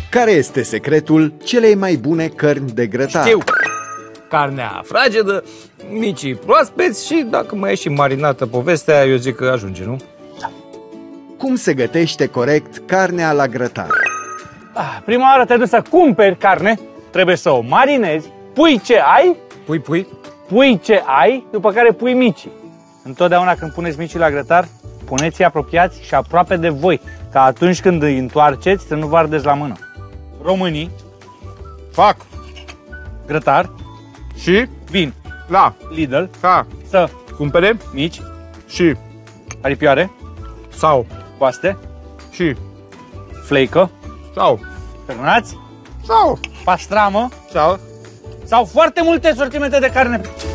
Care este secretul celei mai bune cărni de grătar? Știu! Carnea fragedă, micii proaspeți și dacă mai e și marinată povestea, eu zic că ajunge, nu? Cum se gătește corect carnea la grătar? Prima oară te duci să cumperi carne, trebuie să o marinezi, pui ce ai, pui ce ai, după care pui micii. Întotdeauna când puneți micii la grătar, puneți-i apropiați și aproape de voi, ca atunci când îi întoarceți să nu vă ardeți la mână. Românii fac grătar și vin la Lidl ca să cumpere mici și aripioare sau coaste și fleică sau terminați sau pastramă sau foarte multe sortimente de carne.